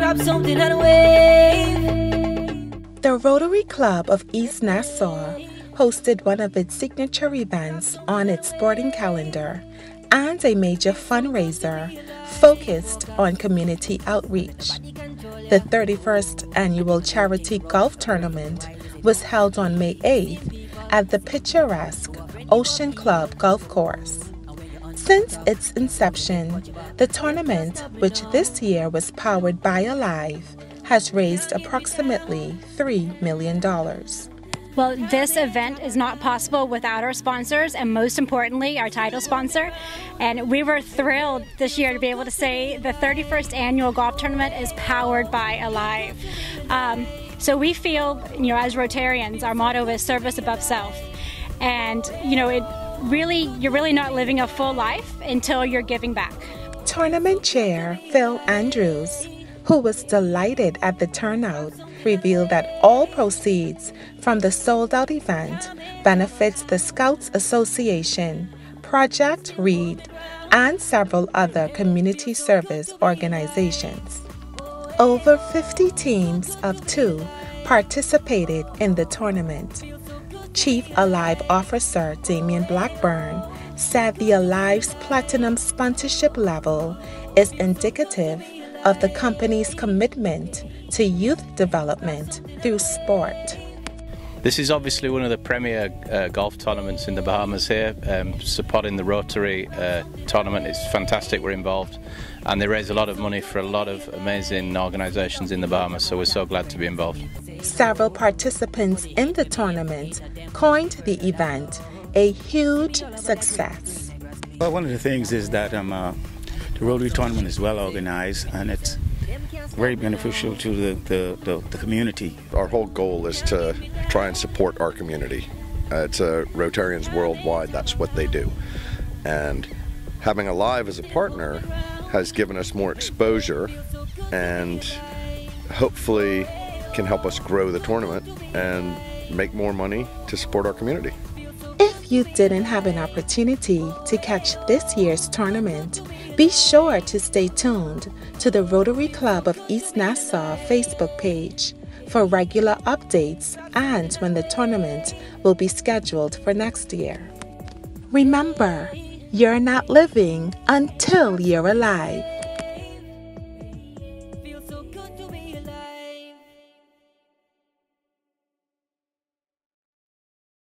drop something and wave. The Rotary Club of East Nassau hosted one of its signature events on its sporting calendar and a major fundraiser focused on community outreach. The 31st annual charity golf tournament was held on May 8th at the picturesque Ocean Club Golf Course. Since its inception, the tournament, which this year was powered by Aliv, has raised approximately $3 million. Well, this event is not possible without our sponsors, and most importantly, our title sponsor. And we were thrilled this year to be able to say the 31st annual golf tournament is powered by Aliv. So we feel, as Rotarians, our motto is service above self. And, you're really not living a full life until you're giving back. Tournament chair Phil Andrews, who was delighted at the turnout, revealed that all proceeds from the sold-out event benefits the Scouts Association, Project READ, and several other community service organizations. Over 50 teams of 2 participated in the tournament. Chief Aliv Officer Damian Blackburn said the Aliv's platinum sponsorship level is indicative of the company's commitment to youth development through sport. This is obviously one of the premier golf tournaments in the Bahamas here. Supporting the Rotary tournament is fantastic. We're involved, and they raise a lot of money for a lot of amazing organisations in the Bahamas, so we're so glad to be involved. Several participants in the tournament coined the event a huge success. Well, one of the things is that the Rotary tournament is well organized, and it's very beneficial to the community. Our whole goal is to try and support our community. It's Rotarians worldwide, that's what they do. And having Aliv as a partner has given us more exposure and hopefully can help us grow the tournament and make more money to support our community. If you didn't have an opportunity to catch this year's tournament, be sure to stay tuned to the Rotary Club of East Nassau Facebook page for regular updates and when the tournament will be scheduled for next year. Remember, you're not living until you're alive.